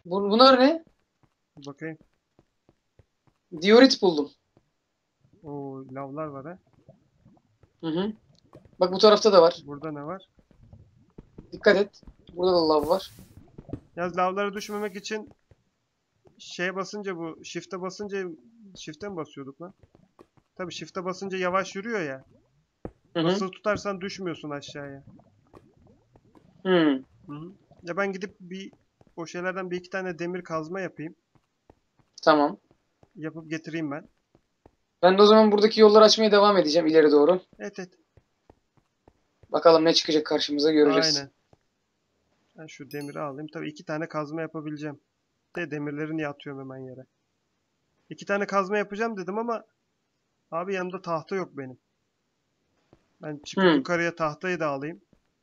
Bunlar ne? Bakayım. Diorit buldum. Oo, lavlar var ha. Hı hı. Bak bu tarafta da var. Burada ne var? Dikkat et. Burada da lav var. Yalnız lavlara düşmemek için şeye basınca bu shift'e basınca shift'e mi basıyorduk lan? Tabii shift'e basınca yavaş yürüyor ya. Hı hı. Basılı tutarsan düşmüyorsun aşağıya. Hı. Hı hı. Ya ben gidip o şeylerden bir iki tane demir kazma yapayım. Tamam. Yapıp getireyim ben. Ben de o zaman buradaki yolları açmaya devam edeceğim ileri doğru. Evet evet. Bakalım ne çıkacak karşımıza göreceğiz. Aynen. Ben şu demiri alayım. Tabii iki tane kazma yapabileceğim. Demirleri niye atıyorum hemen yere? İki tane kazma yapacağım dedim ama abi yanımda tahta yok benim. Ben çıkıp Hı. yukarıya tahtayı da alayım.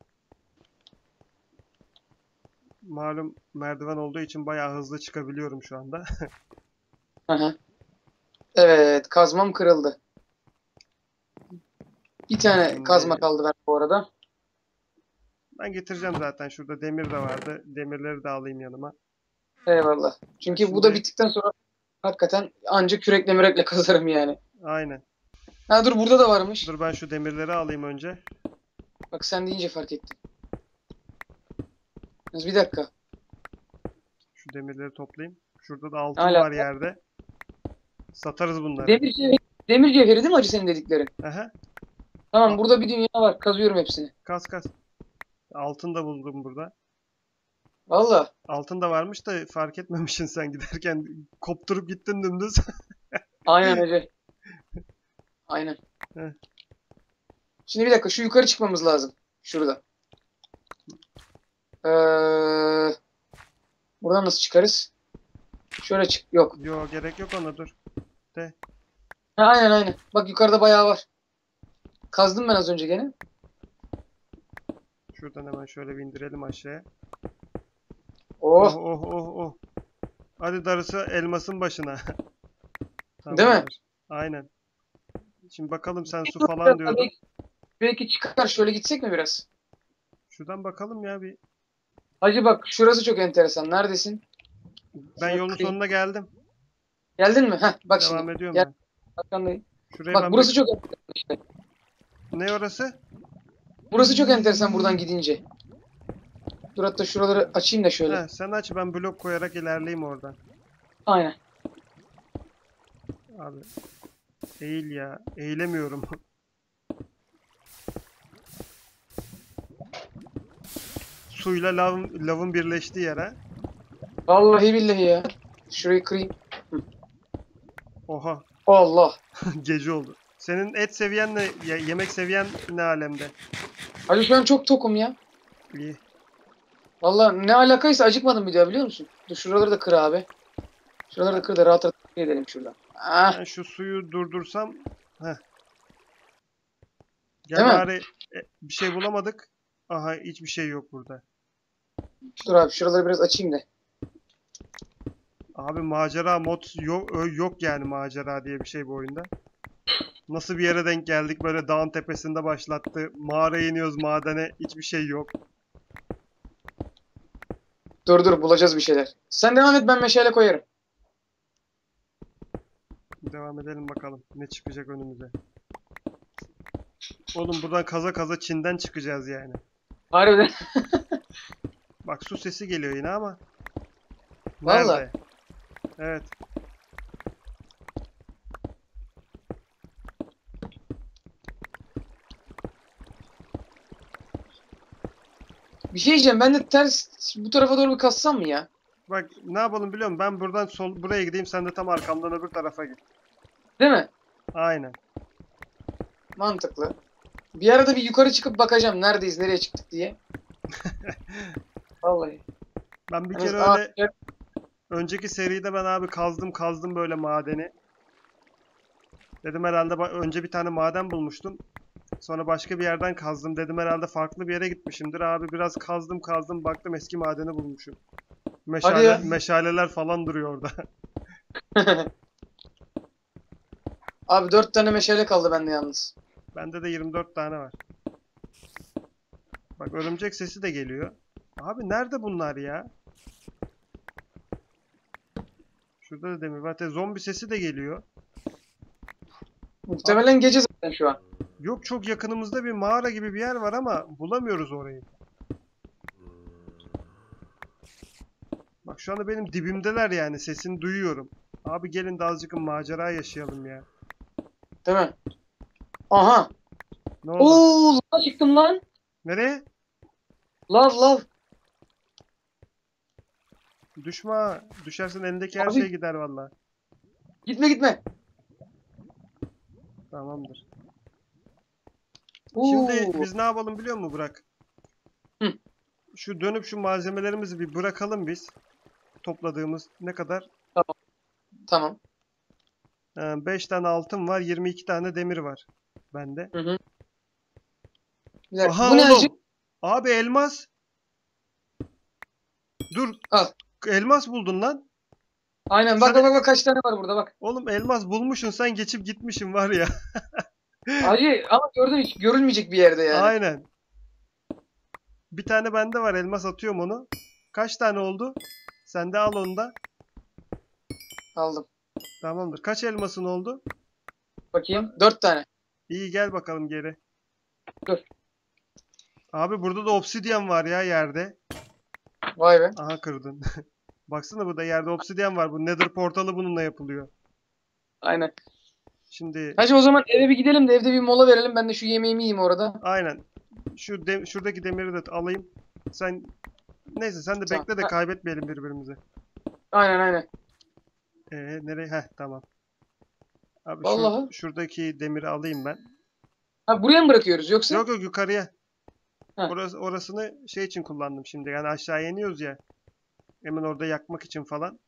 Malum merdiven olduğu için bayağı hızlı çıkabiliyorum şu anda. Hı hı. Evet, kazmam kırıldı. Bir tane kazma Şimdi kaldı ben bu arada. ben getireceğim zaten. Şurada demir de vardı. Demirleri de alayım yanıma. Eyvallah. Ha, Çünkü bu da şimdi bittikten sonra hakikaten ancak kürekle mürekle kazarım yani. aynen. Ha dur burada da varmış. Dur ben şu demirleri alayım önce. Bak sen deyince fark ettim. Yalnız bir dakika. Şu demirleri toplayayım. Şurada da altın Hala var yerde. Satarız bunları. demir cevheri, demir cevheri değil mi acı senin dediklerin? Aha. Tamam Al, burada bir dünya var. Kazıyorum hepsini. kas kas. Altın da buldum burada. Valla. Altın da varmış da fark etmemişsin sen giderken. Kopturup gittin dümdüz. Aynen öyle. Aynen. Heh. Şimdi bir dakika şu yukarı çıkmamız lazım. Şurada. Buradan nasıl çıkarız? Şöyle çık. Yok. Yo gerek yok ona dur. De. Ha, aynen aynen. Bak yukarıda bayağı var. Kazdım ben az önce gene. Şuradan hemen şöyle bir indirelim aşağıya. Oh Oh. oh oh oh. Hadi darısı elmasın başına. Değil mi? Tamamdır. Aynen. Şimdi bakalım sen su falan diyordun. Belki çıkar. Şöyle gitsek mi biraz? Şuradan bakalım ya bir. Hacı bak şurası çok enteresan. Neredesin? Ben Şunu yolun kırayım. sonuna geldim. Geldin mi? Heh, bak şimdi. Devam ediyorum Gel. ben. Arkandayım. Şuraya Bak ben bir... burası çok enteresan işte. Ne orası? Burası çok enteresan buradan gidince. Dur hatta şuraları açayım da şöyle. He, sen aç ben blok koyarak ilerleyeyim oradan. Aynen. Abi eğil ya. Eğilemiyorum. Suyla lavın birleştiği yere. Vallahi billahi ya. Şurayı kırayım. Hı. Oha. Allah. Gece oldu. Senin et seviyen ne? Yemek seviyen ne alemde? Hacı şu an çok tokum ya. İyi. Vallahi ne alakaysa acıkmadım bir daha biliyor musun? Dur şuraları da kır abi. Şuraları da Ben, kır da rahat rahat edelim şuradan. Ah, ben şu suyu durdursam. Heh. Gel değil mi? bari bir şey bulamadık. Aha hiçbir şey yok burada. Dur abi şuraları biraz açayım da. Abi macera mod yok, yok yani macera diye bir şey bu oyunda. Nasıl bir yere denk geldik böyle dağın tepesinde başlattı. Mağaraya iniyoruz madene hiçbir şey yok. Dur dur bulacağız bir şeyler. Sen devam et ben meşale koyarım. Devam edelim bakalım ne çıkacak önümüze. Oğlum buradan kaza kaza Çin'den çıkacağız yani. Harbiden. Bak su sesi geliyor yine ama. Valla. Nerede? Evet. Bir şey diyeceğim ben de ters bu tarafa doğru bir kassam mı ya? Bak ne yapalım biliyor musun? Ben buradan buraya gideyim sen de tam arkamdan öbür tarafa git. Değil mi? Aynen. Mantıklı. Bir arada bir yukarı çıkıp bakacağım neredeyiz nereye çıktık diye. Vallahi. Ben bir Yalnız, kere aa, öyle önceki seride ben abi kazdım böyle madeni. Dedim herhalde önce bir tane maden bulmuştum. Sonra başka bir yerden kazdım. Dedim herhalde farklı bir yere gitmişimdir. Abi biraz kazdım baktım eski madeni bulmuşum. hadi ya. Meşaleler falan duruyor orada. Abi 4 tane meşale kaldı bende yalnız. Bende de 24 tane var. Bak örümcek sesi de geliyor. Abi nerede bunlar ya? Şurada da demir var. Zombi sesi de geliyor. Muhtemelen gece zaten şu an. Yok, çok yakınımızda bir mağara gibi bir yer var ama bulamıyoruz orayı. Bak şu anda benim dibimdeler yani. Sesini duyuyorum. Abi gelin de azıcık macera yaşayalım ya. Değil mi? Aha. Ne oldu? Oo, lava çıktım lan. Nereye? Lav. Düşme ha. Düşersen elindeki her Abi- şey gider vallahi. Gitme. Tamamdır. Oo. Şimdi biz ne yapalım biliyor musun Burak? Hı. Şu dönüp şu malzemelerimizi bir bırakalım biz. Topladığımız ne kadar? Tamam. 5 tane altın var, 22 tane demir var bende. Hı. Bir dakika. Aha Bu ne oğlum. acı? Abi elmas. Dur. Al. Elmas buldun lan. Aynen Sen- bak kaç tane var burada bak. Oğlum elmas bulmuşsun, sen geçip gitmişsin var ya. Acı ama gördün hiç görülmeyecek bir yerde yani. Aynen. Bir tane bende var, elmas atıyorum onu. Kaç tane oldu? Sen de al onu da. Aldım. Tamamdır. Kaç elmasın oldu? Bakayım. 4 tane. İyi, gel bakalım geri. Dur. Abi burada da obsidyen var ya yerde. Vay be. Aha, kırdın. Baksana, burada yerde obsidyen var. Bu Nether portalı bununla yapılıyor. Aynen. Şimdi Hacı o zaman eve bir gidelim de evde bir mola verelim. Ben de şu yemeğimi yiyeyim orada. aynen. Şuradaki demiri de alayım. Sen neyse, sen de Tamam. bekle de Ha. kaybetmeyelim birbirimizi. Aynen. Nereye? Heh, tamam. Abi Vallahi. şuradaki demiri alayım ben. Ha buraya mı bırakıyoruz yoksa? Yok yukarıya. Ha. Orasını şey için kullandım şimdi. Yani aşağı iniyoruz ya. Hemen orada yakmak için falan.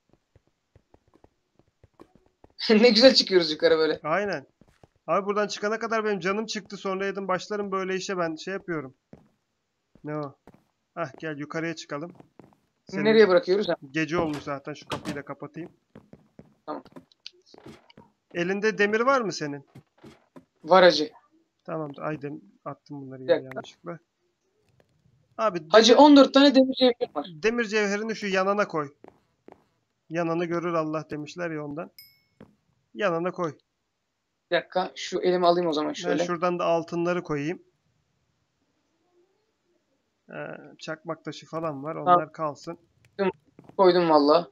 Ne güzel çıkıyoruz yukarı böyle. Aynen. Abi buradan çıkana kadar benim canım çıktı. Sonra yedim başlarım böyle işe, ben şey yapıyorum. Ne o? Hah, gel yukarıya çıkalım. Senin Nereye bırakıyoruz? Ha. gece olmuş zaten, şu kapıyı da kapatayım. Tamam. Elinde demir var mı senin? Var hacı. Tamamdır. Ay, attım bunları Bir yere dakika. yanlışlıkla. Abi Hacı 14 tane demir cevherim var. demir cevherini şu yanına koy. Yananı görür Allah demişler ya, ondan. Yanına koy. Bir dakika şu elimi alayım o zaman Ben şöyle. şuradan da altınları koyayım. Çakmak taşı falan var. Onlar kalsın. Koydum valla.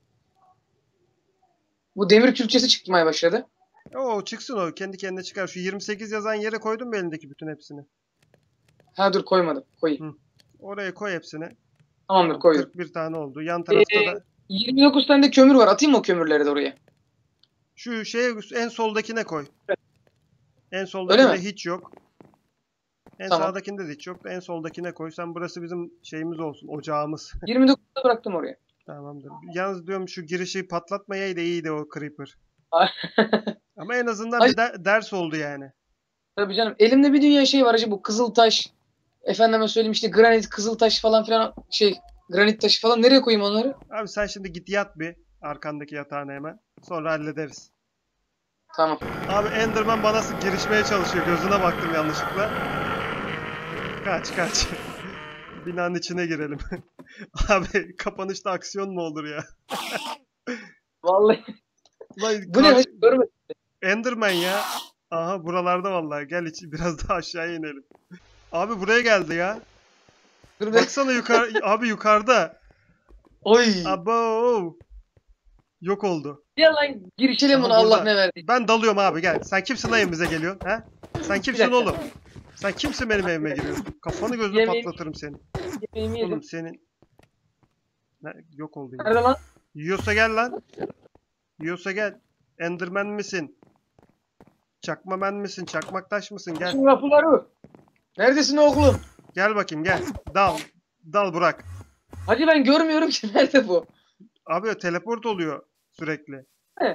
Bu demir külçesi çıkmaya başladı. Oo, çıksın o. Kendi kendine çıkar. Şu 28 yazan yere koydun mu elindeki bütün hepsini? Ha dur koymadım. Koyayım. Oraya koy hepsini. Tamamdır Tamam, koydum. 41 tane oldu. Yan tarafta da 29 tane de kömür var. Atayım mı o kömürleri de oraya? şu şeye, en soldakine koy. En Öyle soldakinde mi? hiç yok. En Tamam. sağdakinde de hiç yok. En soldakine koy. Sen, burası bizim şeyimiz olsun. Ocağımız. 29'da bıraktım oraya. Tamamdır. Yalnız diyorum şu girişi patlatmayaydı iyiydi o creeper. Ama en azından Ay- bir ders oldu yani. Tabii canım. Elimde bir dünya şey var hacı, bu kızıl taş. Efendime söyleyeyim işte granit, kızıl taş falan filan şey, granit taşı falan. Nereye koyayım onları? Abi sen şimdi git yat bir. Arkandaki yatağına hemen. Sonra hallederiz. Tamam. Abi Enderman bana girişmeye çalışıyor. Gözüne baktım yanlışlıkla. Kaç. Binanın içine girelim. Abi kapanışta aksiyon mu olur ya? Vallahi. Lan, Bu ne hacı? Görmedim. Enderman ya. Aha, buralarda vallahi. Gel biraz daha aşağıya inelim. Abi buraya geldi ya. Dur be. Baksana abi yukarıda. Oy. Abo. Yok oldu. Ya lan girişelim Aha, bunu, Allah burada. ne verdi. Ben dalıyorum abi, gel. Sen kimsin lan evimize geliyorsun? He? Sen kimsin dakika. oğlum? Sen kimsin benim evime giriyorsun? Kafanı gözünü Yemeğimi- patlatırım senin. Yemeğimi yedim. Oğlum senin... Yok oldu yine. Nerede lan? Yiyorsa gel lan. Yiyorsa gel. Enderman misin? Çakmamen misin? Çakmaktaş mısın? Gel. Şimdi kapıları. Neredesin oğlum? Gel bakayım, gel. Dal. Dal Burak. Hacı ben görmüyorum ki. Nerede bu? Abi teleport oluyor sürekli.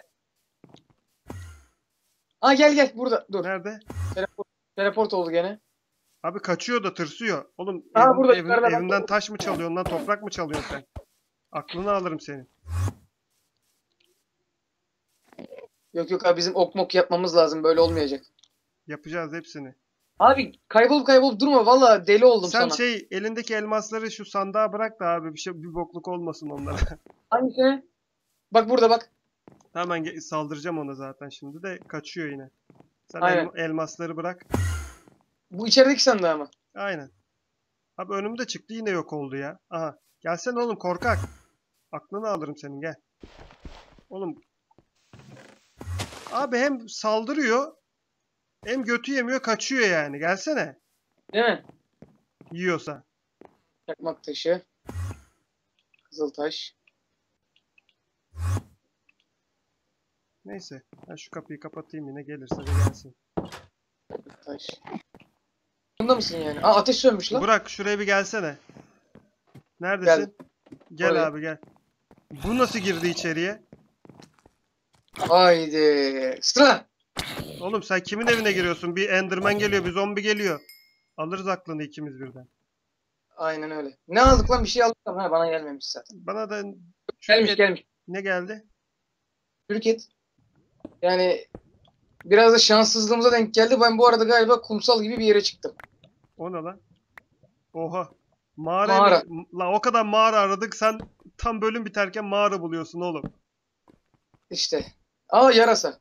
Aa gel burada. Dur. Nerede? Teleport oldu gene. Abi kaçıyor da tırsıyor. Oğlum Aa, burada yukarıda bak. evimden taş mı çalıyorsun lan? Toprak mı çalıyorsun sen? Aklını alırım senin. Yok abi bizim ok mok yapmamız lazım. Böyle olmayacak. Yapacağız hepsini. Abi kaybolup durma. Valla deli oldum Sen sana. şey, elindeki elmasları şu sandığa bırak da abi, bir bokluk olmasın onlara. Hangisi? Bak burada bak. Hemen saldıracağım ona zaten şimdi de kaçıyor yine. Sen Aynen. elmasları bırak. Bu içerideki sandığı ama. Aynen. Abi önümde çıktı yine yok oldu ya. Aha. Gelsene oğlum korkak. Aklını alırım senin gel. Oğlum. Abi hem saldırıyor hem götü yemiyor kaçıyor yani. Gelsene. Değil mi? Yiyorsa. Çakmak taşı. Kızıltaş. Neyse. Ben şu kapıyı kapatayım yine gelirse de gelsin. Taş. Bunda mısın yani? Aa, ateş sönmüş lan. Burak şuraya bir gelsene. Neredesin? Gel Oraya. abi gel. Bu nasıl girdi içeriye? Haydi. Sıra. Oğlum sen kimin evine giriyorsun? Bir Enderman geliyor, bir zombi geliyor. Alırız aklını ikimiz birden. Aynen öyle. Ne aldık lan? Bir şey aldık ama bana gelmemiş zaten. Bana da Gelmiş gelmiş. ne geldi? Türkiye. Yani biraz da şanssızlığımıza denk geldi. Ben bu arada galiba kumsal gibi bir yere çıktım. O ne lan? Oha. Mağara. Mağara. La o kadar mağara aradık sen tam bölüm biterken mağara buluyorsun oğlum. İşte. Aa, yarasa.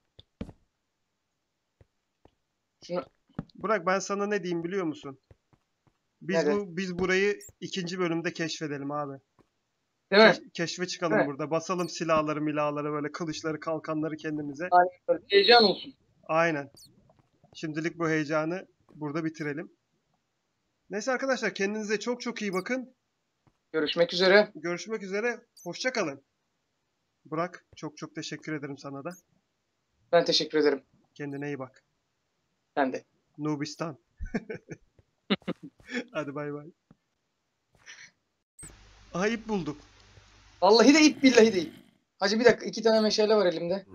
Şunu Burak ben sana ne diyeyim biliyor musun? nerede? Biz burayı ikinci bölümde keşfedelim abi. Değil mi? Keşfe çıkalım Değil mi? burada. Basalım silahları, milahları böyle kılıçları, kalkanları kendimize. Aynen öyle. Heyecan olsun. Aynen. Şimdilik bu heyecanı burada bitirelim. Neyse arkadaşlar kendinize çok çok iyi bakın. Görüşmek üzere. Görüşmek üzere. Hoşça kalın. Burak çok çok teşekkür ederim sana da. Ben teşekkür ederim. Kendine iyi bak. Ben de. Nubistan. Hadi bay bay. Aha ip bulduk. Vallahi de ip, billahi de ip. Hacı bir dakika, 2 tane meşale var elimde.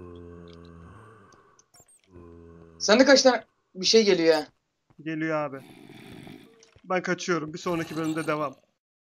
Sende kaç tane bir şey geliyor ya? Geliyor abi. Ben kaçıyorum. Bir sonraki bölümde devam.